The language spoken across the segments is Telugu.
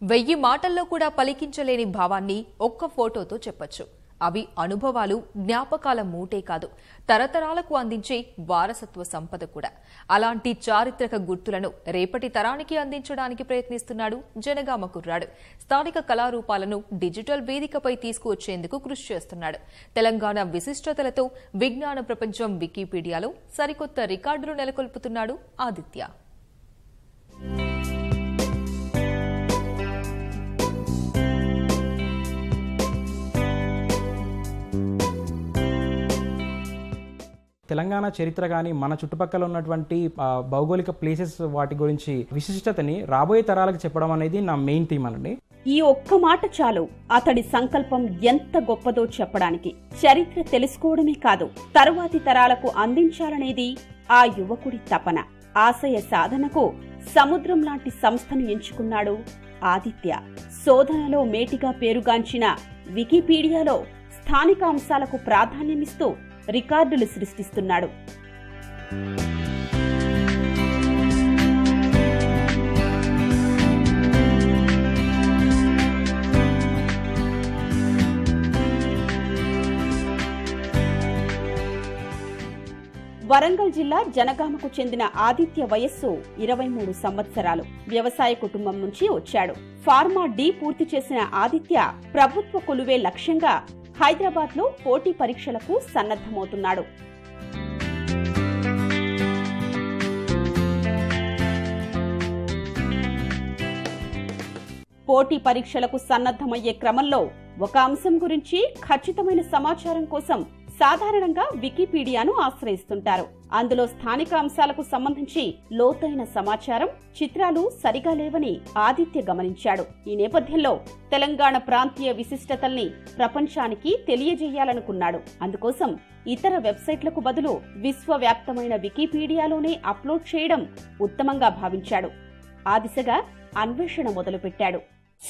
1000 మాటల్లో కూడా పలికించలేని భావాన్ని ఒక్క ఫోటోతో చెప్పొచ్చు. అవి అనుభవాలు, జ్ఞాపకాల మూటే కాదు, తరతరాలకు అందించే వారసత్వ సంపద కూడా. అలాంటి చారిత్రక గుర్తులను రేపటి తరానికి అందించడానికి ప్రయత్నిస్తున్నాడు జనగామ కుర్రాడు. స్థానిక కళారూపాలను డిజిటల్ వేదికపై తీసుకువచ్చేందుకు కృషి చేస్తున్నాడు. తెలంగాణ విశిష్టతలతో విజ్ఞాన ప్రపంచం వికీపీడియాలో సరికొత్త రికార్డులు నెలకొల్పుతున్నాడు ఆదిత్య. తెలంగాణ చరిత్ర కానీ మన చుట్టుపక్కల ఉన్నటువంటి భౌగోళిక ప్లేసెస్ వాటి గురించి విశిష్టతని రాబోయే తరాలకు చెప్పడం అనేది నా మెయిన్ థీమ్ అండి. ఈ ఒక్క మాట చాలు అతడి సంకల్పం ఎంత గొప్పదో చెప్పడానికి. చరిత్ర తెలుసుకోవడమే కాదు, తరువాతి తరాలకు అందించాలనేది ఆ యువకుడి తపన. ఆశయ సాధనకు సముద్రం లాంటి సంస్థను ఎంచుకున్నాడు ఆదిత్య. శోధనలో మేటిగా పేరుగాంచిన వికీపీడియాలో స్థానిక అంశాలకు ప్రాధాన్యమిస్తూ రికార్డులు సృష్టిస్తున్నాడు. వరంగల్ జిల్లా జనగామకు చెందిన ఆదిత్య వయస్సు 23 సంవత్సరాలు. వ్యవసాయ కుటుంబం నుంచి వచ్చాడు. ఫార్మా డి పూర్తి చేసిన ఆదిత్య ప్రభుత్వ కొలువే లక్ష్యంగా హైదరాబాద్ లో పోటీ పరీక్షలకు సన్నద్ధమవుతున్నాడు. పోటీ పరీక్షలకు సన్నద్ధమయ్యే క్రమంలో ఒక అంశం గురించి ఖచ్చితమైన సమాచారం కోసం సాధారణంగా వికీపీడియాను ఆశ్రయిస్తుంటారు. అందులో స్థానిక అంశాలకు సంబంధించి లోతైన సమాచారం, చిత్రాలు సరిగా లేవని ఆదిత్య గమనించాడు. ఈ నేపథ్యంలో తెలంగాణ ప్రాంతీయ విశిష్టతల్ని ప్రపంచానికి తెలియజేయాలనుకున్నాడు. అందుకోసం ఇతర వెబ్సైట్లకు బదులు విశ్వవ్యాప్తమైన వికీపీడియాలోనే అప్లోడ్ చేయడం ఉత్తమంగా భావించాడు. ఆ దిశగా అన్వేషణ మొదలుపెట్టాడు.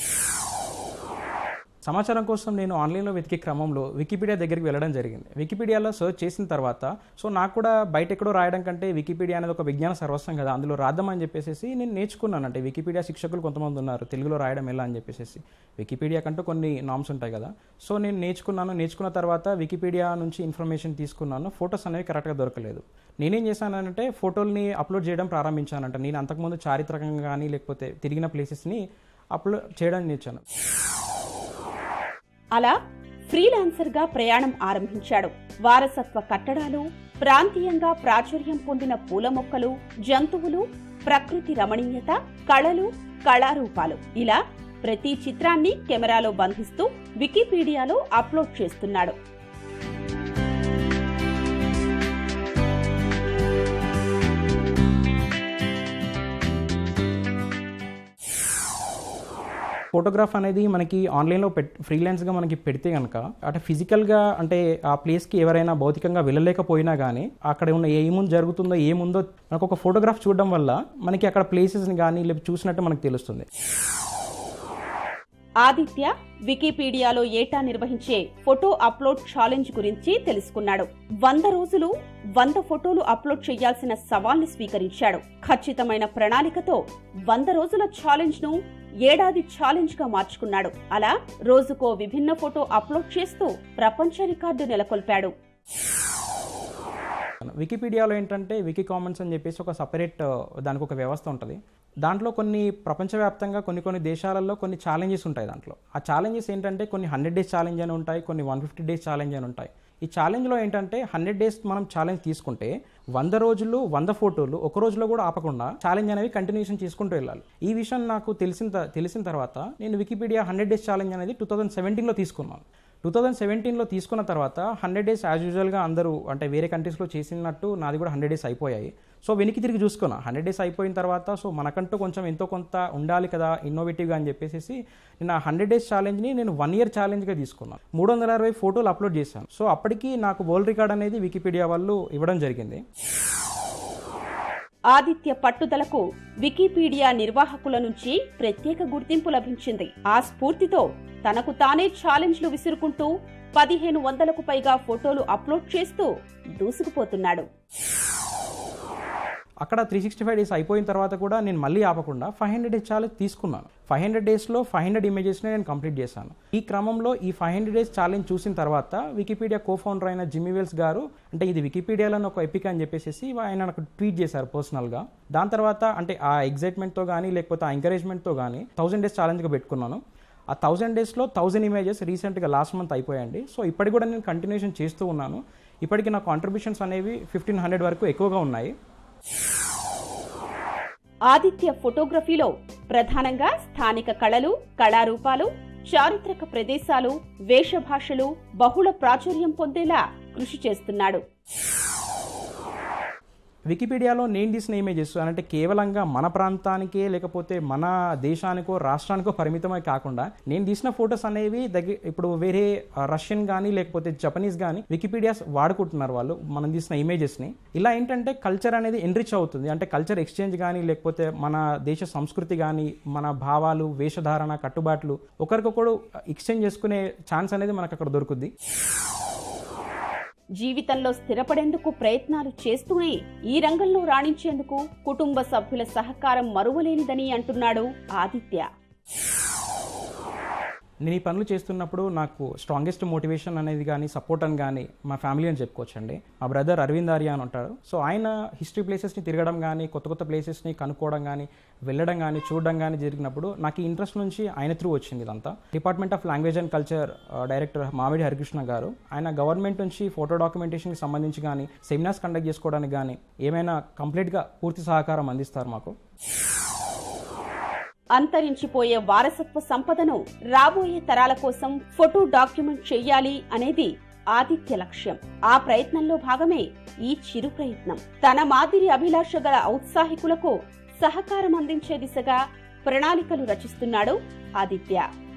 సమాచారం కోసం నేను ఆన్లైన్లో వెతికే క్రమంలో వికీపీడియా దగ్గరికి వెళ్ళడం జరిగింది. వికీపీడియాలో సెర్చ్ చేసిన తర్వాత నాకు కూడా బయట ఎక్కడో రాయడం కంటే వికీపీడియా అనేది ఒక విజ్ఞాన సర్వస్వం కదా, అందులో రాద్దామని చెప్పేసి నేను నేర్చుకున్నాను. అంటే వికీపీడియా శిక్షకులు కొంతమంది ఉన్నారు, తెలుగులో రాయడం ఎలా అని చెప్పేసి. వికీపీడియా కంటూ కొన్ని నామ్స్ ఉంటాయి కదా, సో నేను నేర్చుకున్న తర్వాత వికీపీడియా నుంచి ఇన్ఫర్మేషన్ తీసుకున్నాను. ఫొటోస్ అనేవి కరెక్ట్గా దొరకలేదు. నేనేం చేశానంటే ఫోటోల్ని అప్లోడ్ చేయడం ప్రారంభించానంట. నేను అంతకుముందు చారిత్రకంగా కానీ లేకపోతే తిరిగిన ప్లేసెస్ని అప్లోడ్ చేయడం నేర్చాను. అలా ఫ్రీలాన్సర్గా ప్రయాణం ఆరంభించాడు. వారసత్వ కట్టడాలు, ప్రాంతీయంగా ప్రాచుర్యం పొందిన పూల మొక్కలు, జంతువులు, ప్రకృతి రమణీయత, కళలు, కళారూపాలు, ఇలా ప్రతి చిత్రాన్ని కెమెరాలో బంధిస్తూ వికీపీడియాలో అప్లోడ్ చేస్తున్నాడు. ఫోటోగ్రాఫ్ అనేది మనకి ఆన్లైన్లో ఫ్రీలాన్స్గా మనకి పెడితే కనుక అంటే ఫిజికల్గా అంటే ఆ ప్లేస్కి ఎవరైనా భౌతికంగా వెళ్ళలేకపోయినా కానీ అక్కడ ఉన్న ఏముంది జరుగుతుందో ఏముందో మనకు ఒక ఫోటోగ్రాఫ్ చూడడం వల్ల మనకి అక్కడ ప్లేసెస్ని కానీ లేకపోతే చూసినట్టు మనకు తెలుస్తుంది. ఆదిత్య వికీపీడియాలో ఏటా నిర్వహించే ఫోటో అప్లోడ్ ఛాలెంజ్ గురించి తెలుసుకున్నాడు. 100 రోజులు 100 ఫోటోలు అప్లోడ్ చేయాల్సిన సవాల్ని స్వీకరించాడు. ఖచ్చితమైన ప్రణాళికతో 100 రోజుల ఛాలెంజ్ ను ఏడాది ఛాలెంజ్ గా మార్చుకున్నాడు. అలా రోజుకో విభిన్న ఫోటో అప్లోడ్ చేస్తూ ప్రపంచ రికార్డు నెలకొల్పాడు. వికీపీడియాలో ఏంటంటే వికీ కామన్స్ అని చెప్పేసి ఒక సపరేట్ దానికి ఒక వ్యవస్థ ఉంటుంది. దాంట్లో కొన్ని ప్రపంచవ్యాప్తంగా కొన్ని దేశాలలో కొన్ని ఛాలెంజెస్ ఉంటాయి. దాంట్లో ఆ ఛాలెంజెస్ ఏంటంటే కొన్ని 100 డేస్ ఛాలెంజ్ అని ఉంటాయి, కొన్ని 150 డేస్ ఛాలెంజ్ అని ఉంటాయి. ఈ ఛాలెంజ్లో ఏంటంటే 100 డేస్ మనం ఛాలెంజ్ తీసుకుంటే 100 రోజులు 100 ఫోటోలు ఒక రోజులో కూడా ఆపకుండా ఛాలెంజ్ అనేవి కంటిన్యూషన్ చేసుకుంటూ వెళ్ళాలి. ఈ విషయం నాకు తెలిసిన తర్వాత నేను వికీపీడియా 100 డేస్ ఛాలెంజ్ అనేది 2017లో తీసుకున్నాను. 2017లో తీసుకున్న తర్వాత 100 డేస్ యాజ్ యూజువల్గా అందరూ అంటే వేరే కంట్రీస్లో చేసినట్టు నాది కూడా 100 డేస్ అయిపోయాయి. సో వెనక్కి తిరిగి చూసుకున్నా 100 డేస్ అయిపోయిన తర్వాత సో మనకంటూ కొంచెం ఎంతో కొంత ఉండాలి కదా ఇన్నోవేటివ్గా అని చెప్పేసి నేను ఆ 100 డేస్ ఛాలెంజ్ని నేను 1 ఇయర్ ఛాలెంజ్గా తీసుకున్నాను. 360 ఫోటోలు అప్లోడ్ చేశాను. సో అప్పటికి నాకు వరల్డ్ రికార్డ్ అనేది వికీపీడియా వాళ్ళు ఇవ్వడం జరిగింది. ఆదిత్య పట్టుదలకు వికీపీడియా నిర్వాహకుల నుంచి ప్రత్యేక గుర్తింపు లభించింది. ఆ స్ఫూర్తితో తనకు తానే ఛాలెంజ్లు విసురుకుంటూ 1500కు పైగా ఫోటోలు అప్లోడ్ చేస్తూ దూసుకుపోతున్నాడు. అక్కడ 365 డేస్ అయిపోయిన తర్వాత కూడా నేను మళ్ళీ ఆపకుండా 500 డేస్ ఛాలెంజ్ తీసుకున్నాను. 500 డేస్లో 500 ఇమేజెస్ని నేను కంప్లీట్ చేశాను. ఈ క్రమంలో ఈ 500 డేస్ ఛాలెంజ్ చూసిన తర్వాత వికీపీడియా కో-ఫౌండర్ అయిన జిమ్మీ వెల్స్ గారు అంటే ఇది వికీపీడియాలో ఒక ఎపిక్ అని చెప్పేసి ఆయన నాకు ట్వీట్ చేశారు పర్సనల్గా. దాని తర్వాత అంటే ఆ ఎగ్జైట్మెంట్తో కానీ లేకపోతే ఆ ఎంకరేజ్మెంట్తో కానీ 1000 డేస్ ఛాలెంజ్గా పెట్టుకున్నాను. ఆ 1000 డేస్లో 1000 ఇమేజెస్ రీసెంట్గా లాస్ట్ మంత్ అయిపోయాయండి. సో ఇప్పటికి కూడా నేను కంటిన్యూషన్ చేస్తూ ఉన్నాను. ఇప్పటికి నా కాంట్రిబ్యూషన్స్ అనేవి 1500 వరకు ఎక్కువగా ఉన్నాయి. ఆదిత్య ఫోటోగ్రఫీలో ప్రధానంగా స్థానిక కళలు, కళారూపాలు, చారిత్రక ప్రదేశాలు, వేషభాషలు బహుళ ప్రాచుర్యం పొందేలా కృషి చేస్తున్నాడు. వికీపీడియాలో నేను తీసిన ఇమేజెస్ అంటే కేవలంగా మన ప్రాంతానికే లేకపోతే మన దేశానికో రాష్ట్రానికో పరిమితమే కాకుండా నేను తీసిన ఫొటోస్ అనేవి ఇప్పుడు వేరే రష్యన్ కానీ లేకపోతే జపనీస్ కానీ వికీపీడియాస్ వాడుకుంటున్నారు వాళ్ళు మనం తీసిన ఇమేజెస్ని. ఇలా ఏంటంటే కల్చర్ అనేది ఎన్రిచ్ అవుతుంది. అంటే కల్చర్ ఎక్స్చేంజ్ కానీ లేకపోతే మన దేశ సంస్కృతి కానీ మన భావాలు, వేషధారణ, కట్టుబాట్లు ఒకరికొకరు ఎక్స్చేంజ్ చేసుకునే ఛాన్స్ అనేది మనకు అక్కడ దొరుకుద్ది. జీవితంలో స్థిరపడేందుకు ప్రయత్నాలు చేస్తూనే ఈ రంగంలో రాణించేందుకు కుటుంబ సభ్యుల సహకారం మరువలేనిదని అంటున్నాడు ఆదిత్య. నేను ఈ పనులు చేస్తున్నప్పుడు నాకు స్ట్రాంగెస్ట్ మోటివేషన్ అనేది కానీ సపోర్ట్ అని కానీ మా ఫ్యామిలీ అని చెప్పుకోవచ్చండి. మా బ్రదర్ అరవింద్ ఆర్య అని ఉంటాడు. సో ఆయన హిస్టరీ ప్లేసెస్ని తిరగడం కానీ కొత్త కొత్త ప్లేసెస్ని కనుక్కోవడం కానీ వెళ్ళడం కానీ చూడడం కానీ జరిగినప్పుడు నాకు ఈ ఇంట్రెస్ట్ నుంచి ఆయన త్రూ వచ్చింది ఇదంతా. Department of language and culture director Mamidi Harikrishna గారు ఆయన గవర్నమెంట్ నుంచి ఫోటో డాక్యుమెంటేషన్కి సంబంధించి కానీ సెమినార్స్ కండక్ట్ చేసుకోవడానికి కానీ ఏమైనా కంప్లీట్గా పూర్తి సహకారం అందిస్తారు మాకు. అంతరించిపోయే వారసత్వ సంపదను రాబోయే తరాల కోసం ఫోటో డాక్యుమెంట్ చెయ్యాలి అనేది ఆదిత్య లక్ష్యం. ఆ ప్రయత్నంలో భాగమే ఈ చిరు ప్రయత్నం. తన మాదిరి అభిలాష గల ఔత్సాహికులకు సహకారం అందించే దిశగా ప్రణాళికలు రచిస్తున్నాడు ఆదిత్య.